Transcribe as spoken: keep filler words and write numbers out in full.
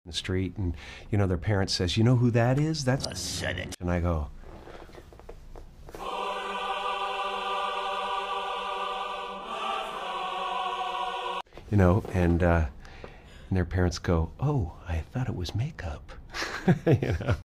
the street, and you know their parent says, "You know who that is? That's a Senate." And I go, you know, and uh, and their parents go, "Oh, I thought it was makeup," you know.